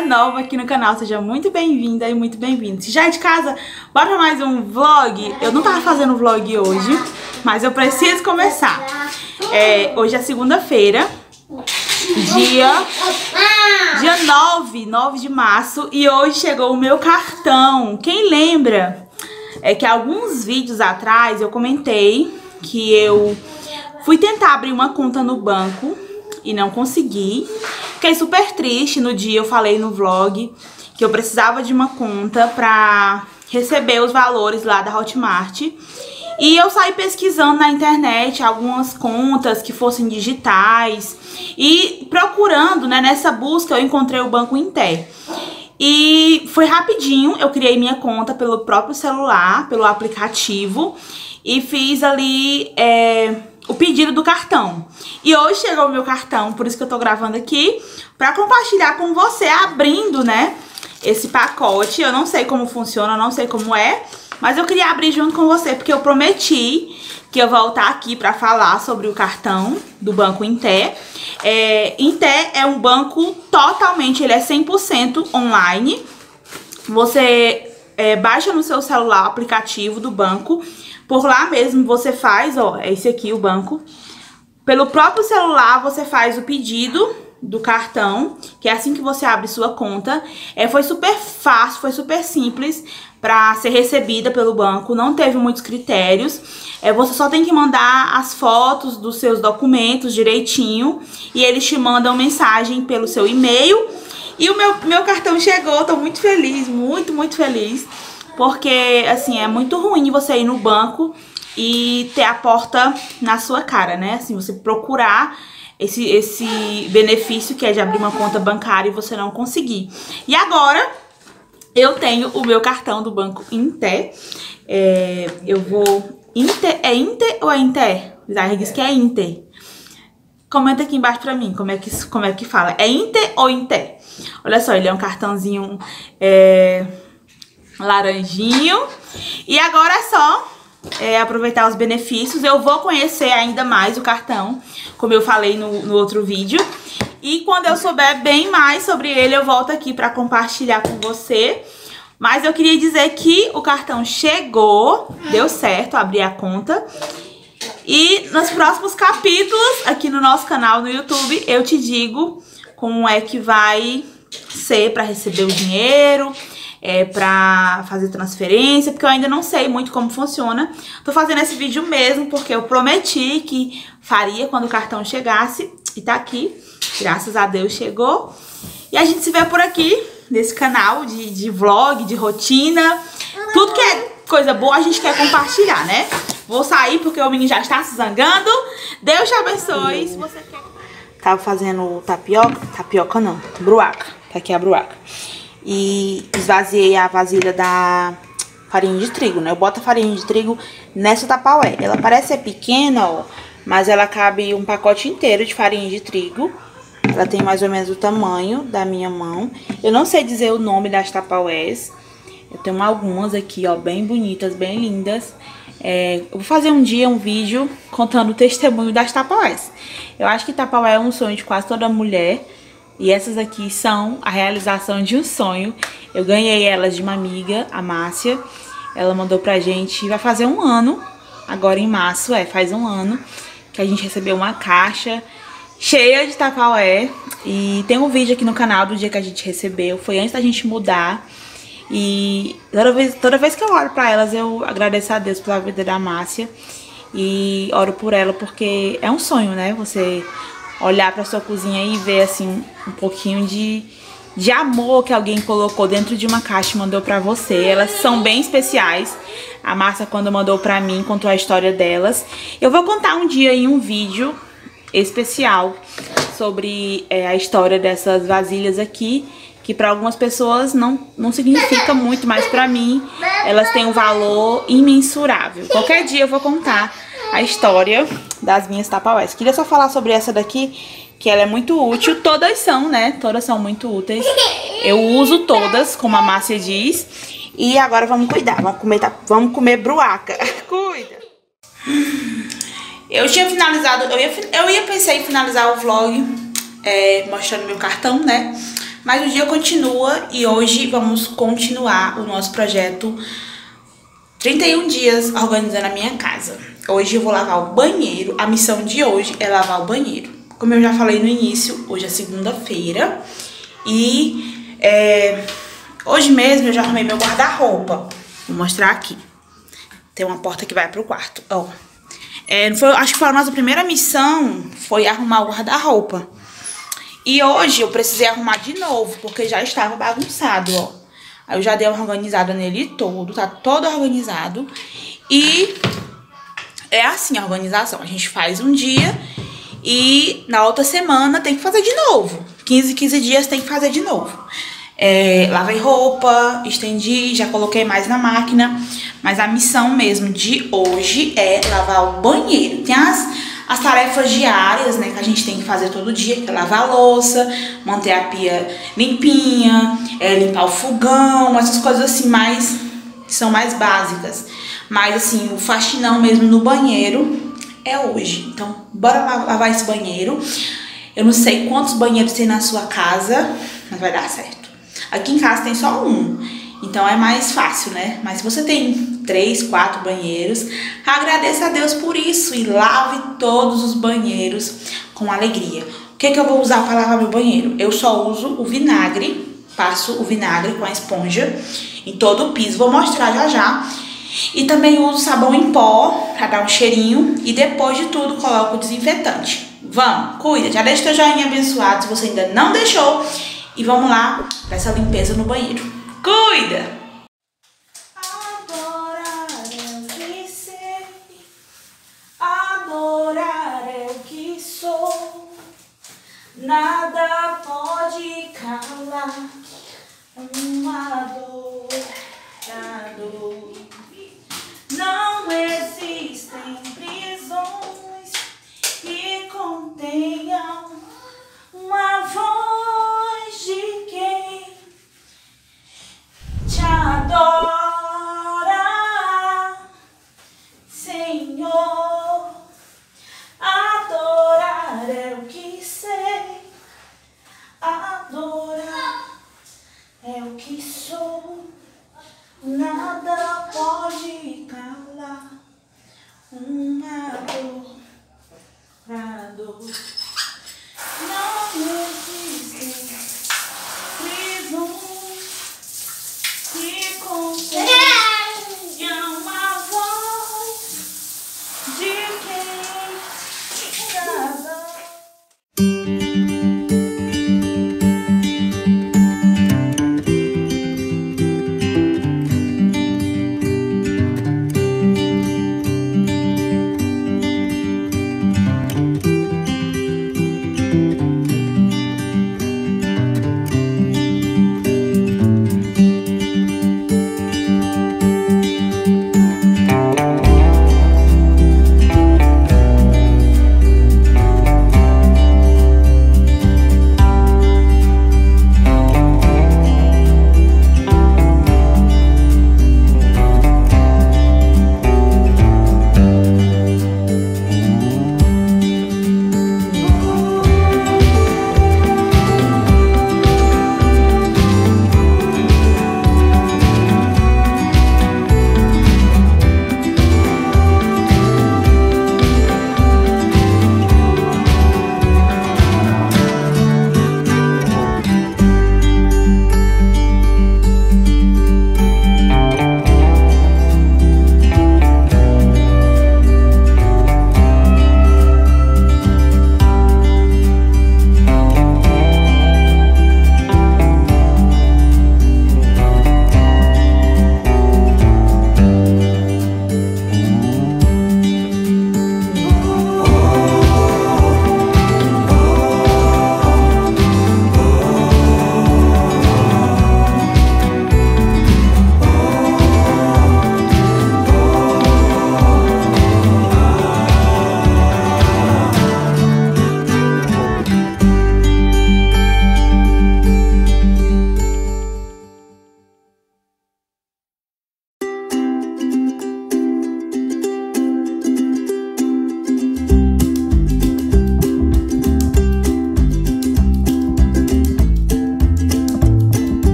é nova aqui no canal, seja muito bem-vinda e muito bem-vindo. Se já é de casa, bora pra mais um vlog. Eu não tava fazendo vlog hoje, mas eu preciso começar. Hoje é segunda-feira, dia 9 de março, e hoje chegou o meu cartão. Quem lembra que alguns vídeos atrás eu comentei que eu fui tentar abrir uma conta no banco e não consegui. Fiquei super triste. No dia eu falei no vlog que eu precisava de uma conta pra receber os valores lá da Hotmart. E eu saí pesquisando na internet algumas contas que fossem digitais. E procurando, né, nessa busca eu encontrei o Banco Inter. E foi rapidinho, eu criei minha conta pelo próprio celular, pelo aplicativo. E fiz ali o pedido do cartão. E hoje chegou o meu cartão, por isso que eu tô gravando aqui, pra compartilhar com você, abrindo, né, esse pacote. Eu não sei como funciona, não sei como é, mas eu queria abrir junto com você, porque eu prometi que eu vou voltar aqui pra falar sobre o cartão do Banco Inter. Inter é um banco totalmente, ele é 100% online. Você baixa no seu celular o aplicativo do banco. Por lá mesmo você faz, ó, é esse aqui o banco. Pelo próprio celular você faz o pedido do cartão, que é assim que você abre sua conta. Foi super fácil, foi super simples para ser recebida pelo banco, não teve muitos critérios. Você só tem que mandar as fotos dos seus documentos direitinho e eles te mandam mensagem pelo seu e-mail. E o meu cartão chegou, tô muito feliz, muito feliz. Porque, assim, é muito ruim você ir no banco e ter a porta na sua cara, né? Assim, você procurar esse benefício que é de abrir uma conta bancária e você não conseguir. E agora, eu tenho o meu cartão do Banco Inter. Eu vou... Inter, é Inter ou é Inter? O Zahir disse que é Inter. Comenta aqui embaixo pra mim como é que fala. É Inter ou Inter? Olha só, ele é um cartãozinho... laranjinho. E agora é só aproveitar os benefícios. Eu vou conhecer ainda mais o cartão, como eu falei no outro vídeo. E quando eu souber bem mais sobre ele, eu volto aqui para compartilhar com você. Mas eu queria dizer que o cartão chegou, deu certo, abri a conta. E nos próximos capítulos, aqui no nosso canal no YouTube, eu te digo como é que vai ser para receber o dinheiro, pra fazer transferência, porque eu ainda não sei muito como funciona. Tô fazendo esse vídeo mesmo porque eu prometi que faria quando o cartão chegasse. E tá aqui, graças a Deus chegou. E a gente se vê por aqui, nesse canal de vlog, de rotina. Tudo que é coisa boa a gente quer compartilhar, né? Vou sair porque o menino já está se zangando. Deus te abençoe. Se você quer... Tava fazendo tapioca não, bruaca. Tá aqui a bruaca. E esvaziei a vasilha da farinha de trigo, né? Eu boto a farinha de trigo nessa Tupperware. Ela parece ser pequena, ó, mas ela cabe um pacote inteiro de farinha de trigo. Ela tem mais ou menos o tamanho da minha mão. Eu não sei dizer o nome das Tupperwares. Eu tenho algumas aqui, ó, bem bonitas, bem lindas. Eu vou fazer um dia um vídeo contando o testemunho das Tupperwares. Eu acho que Tupperware é um sonho de quase toda mulher. E essas aqui são a realização de um sonho. Eu ganhei elas de uma amiga, a Márcia. Ela mandou pra gente, vai fazer um ano, agora em março, faz um ano, que a gente recebeu uma caixa cheia de Tupperware. E tem um vídeo aqui no canal do dia que a gente recebeu, foi antes da gente mudar. E toda vez que eu oro pra elas, eu agradeço a Deus pela vida da Márcia. E oro por ela porque é um sonho, né? Você olhar pra sua cozinha e ver, assim, um pouquinho de amor que alguém colocou dentro de uma caixa e mandou pra você. Elas são bem especiais. A Márcia, quando mandou pra mim, contou a história delas. Eu vou contar um dia em um vídeo especial sobre a história dessas vasilhas aqui, que pra algumas pessoas não significa muito, mas pra mim elas têm um valor imensurável. Qualquer dia eu vou contar a história das minhas Tupperwares. Queria só falar sobre essa daqui, que ela é muito útil. Todas são, né? Todas são muito úteis. Eu uso todas, como a Márcia diz. E agora vamos cuidar. Vamos comer bruaca. Cuida. Eu tinha finalizado... Eu ia pensar em finalizar o vlog mostrando meu cartão, né? Mas o dia continua e hoje vamos continuar o nosso projeto 31 dias organizando a minha casa. Hoje eu vou lavar o banheiro. A missão de hoje é lavar o banheiro. Como eu já falei no início, hoje é segunda-feira. E hoje mesmo eu já arrumei meu guarda-roupa. Vou mostrar aqui. Tem uma porta que vai pro quarto. Ó. Acho que foi a nossa primeira missão, foi arrumar o guarda-roupa. E hoje eu precisei arrumar de novo, porque já estava bagunçado, ó. Aí eu já dei uma organizada nele todo, tá todo organizado. E é assim a organização, a gente faz um dia e na outra semana tem que fazer de novo. 15 dias tem que fazer de novo. Lavei roupa, estendi, já coloquei mais na máquina. Mas a missão mesmo de hoje é lavar o banheiro. Tem as tarefas diárias, né, que a gente tem que fazer todo dia, que é lavar a louça, manter a pia limpinha, limpar o fogão, essas coisas assim que são mais básicas. Mas assim, o faxinão mesmo no banheiro é hoje. Então, bora lavar esse banheiro. Eu não sei quantos banheiros tem na sua casa, mas vai dar certo. Aqui em casa tem só um, então é mais fácil, né? Mas se você tem 3, 4 banheiros, agradeça a Deus por isso e lave todos os banheiros com alegria. O que eu vou usar para lavar meu banheiro? Eu só uso o vinagre, passo o vinagre com a esponja em todo o piso, vou mostrar já já. E também uso sabão em pó para dar um cheirinho e depois de tudo coloco o desinfetante. Vamos, cuida, já deixa teu joinha abençoado se você ainda não deixou. E vamos lá para essa limpeza no banheiro. Cuida! Adorar é o que sei, adorar é o que sou. Nada pode calar uma dor, a dor. Não existem prisões que contenham uma voz de quem te adora, Senhor. Adorar é o que sei, adorar é o que sou. Nada pode calar uma dor, a dor. Não existem prisões que contenham a voz de quem te adora.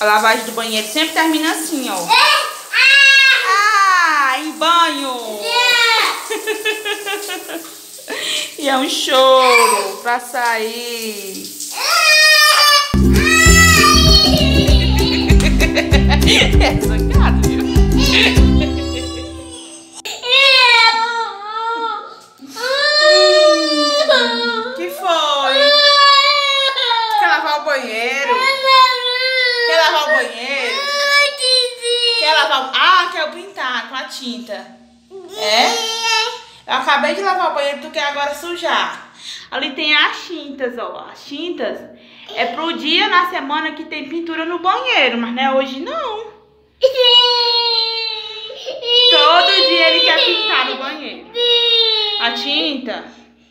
A lavagem do banheiro sempre termina assim, ó. Em banho. E é um choro pra sair. É zangado, viu? Que foi? Quer lavar o banheiro? Quer lavar o banheiro? Quer lavar o... quer pintar com a tinta. Eu acabei de lavar o banheiro, tu quer agora sujar. Ali tem as tintas, ó. As tintas é pro dia na semana que tem pintura no banheiro, mas não é hoje não. Todo dia ele quer pintar no banheiro. A tinta.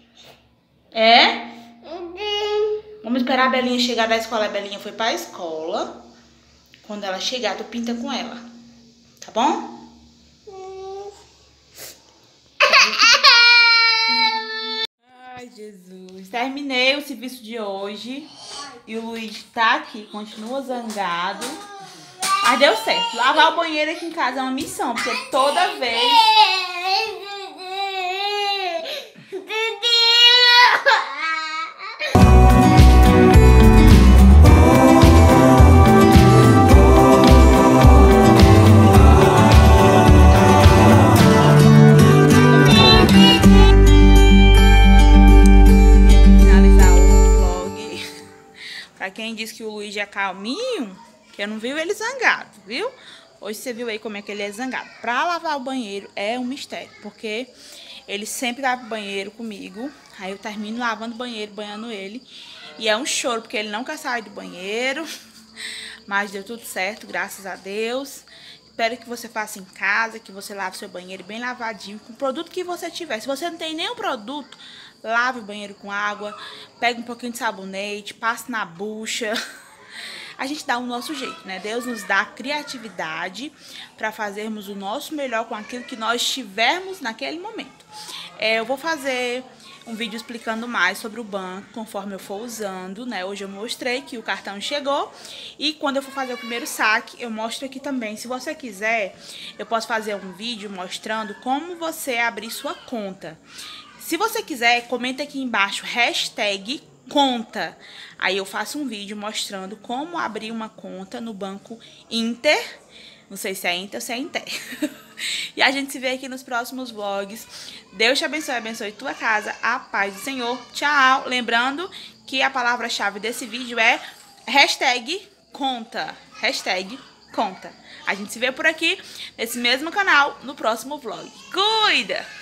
Vamos esperar a Belinha chegar da escola. A Belinha foi pra escola. Quando ela chegar, tu pinta com ela. Tá bom? Ai, Jesus. Terminei o serviço de hoje. E o Luiz tá aqui, continua zangado. Mas deu certo. Lavar o banheiro aqui em casa é uma missão, porque toda vez... Pra quem diz que o Luiz é calminho, que eu não viu ele zangado, viu? Hoje você viu aí como é que ele é zangado. Pra lavar o banheiro é um mistério, porque ele sempre lava o banheiro comigo. Aí eu termino lavando o banheiro, banhando ele. E é um choro, porque ele não quer sair do banheiro. Mas deu tudo certo, graças a Deus. Espero que você faça em casa, que você lave seu banheiro bem lavadinho, com o produto que você tiver. Se você não tem nenhum produto, lave o banheiro com água, pega um pouquinho de sabonete, passe na bucha. A gente dá o nosso jeito, né? Deus nos dá criatividade para fazermos o nosso melhor com aquilo que nós tivermos naquele momento. Eu vou fazer um vídeo explicando mais sobre o banco, conforme eu for usando, né? Hoje eu mostrei que o cartão chegou e quando eu for fazer o primeiro saque, eu mostro aqui também. Se você quiser, eu posso fazer um vídeo mostrando como você abrir sua conta. Se você quiser, comenta aqui embaixo, #conta. Aí eu faço um vídeo mostrando como abrir uma conta no Banco Inter. Não sei se é Inter ou se é Inter. E a gente se vê aqui nos próximos vlogs. Deus te abençoe, abençoe tua casa. A paz do Senhor. Tchau. Lembrando que a palavra-chave desse vídeo é #conta. #conta. A gente se vê por aqui, nesse mesmo canal, no próximo vlog. Cuida!